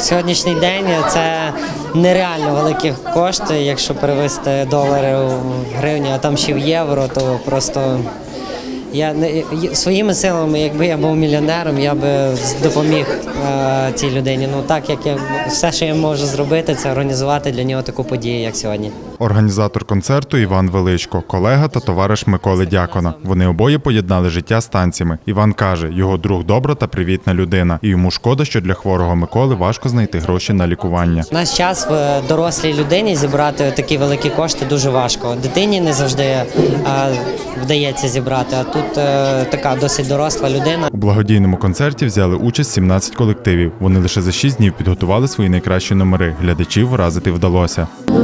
сьогоднішній день це нереально великі кошти, якщо перевести долари в гривні, а там ще в євро, то просто своїми силами, якби я був мільйонером, я би допоміг цій людині. Ну так, як все, що я можу зробити, це організувати для нього таку подію, як сьогодні. Організатор концерту Іван Величко, колега та товариш Миколи Дякона. Вони обоє поєднали життя з танцями. Іван каже, його друг добра та привітна людина. І йому шкода, що для хворого Миколи важко знайти гроші на лікування. В наш час в дорослій людині зібрати такі великі кошти дуже важко. Дитині не завжди вдається зібрати, а тут така досить доросла людина. У благодійному концерті взяли участь 17 колективів. Вони лише за 6 днів підготували свої найкращі номери. Глядачів вразити вдалося.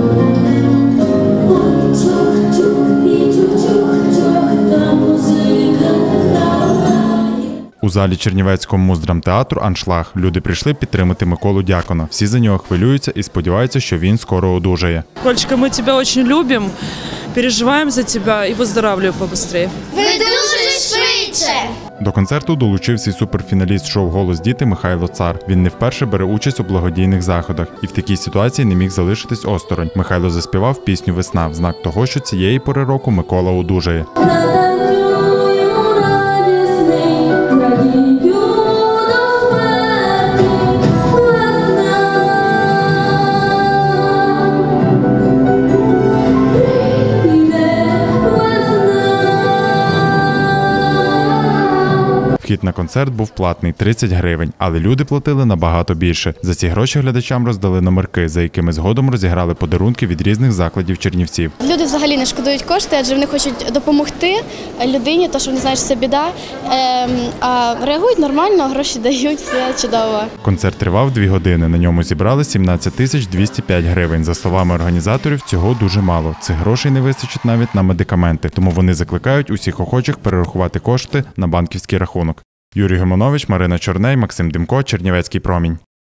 У залі Чернівецького муздрамтеатру «Аншлаг» люди прийшли підтримати Миколу Дякона. Всі за нього хвилюються і сподіваються, що він скоро одужає. Кольчика, ми тебе дуже любимо, переживаємо за тебе і виздоравлюй побыстрее. Видужуй швидше! До концерту долучився й суперфіналіст шоу «Голос діти» Михайло Цар. Він не вперше бере участь у благодійних заходах і в такій ситуації не міг залишитись осторонь. Михайло заспівав пісню «Весна» в знак того, що цієї пори року Микола одужає. Вхід на концерт був платний – 30 гривень, але люди платили набагато більше. За ці гроші глядачам роздали номерки, за якими згодом розіграли подарунки від різних закладів Чернівців. Люди взагалі не шкодують кошти, адже вони хочуть допомогти людині, тому що вони знають, що це біда, а реагують нормально, гроші дають, все чудово. Концерт тривав 2 години, на ньому зібрали 17 205 гривень. За словами організаторів, цього дуже мало. Цих грошей не вистачить навіть на медикаменти, тому вони закликають усіх охочих перерахувати кошти на банківський рахунок. Юрій Гомонович, Марина Чорней, Максим Демко, Чернівецький промінь.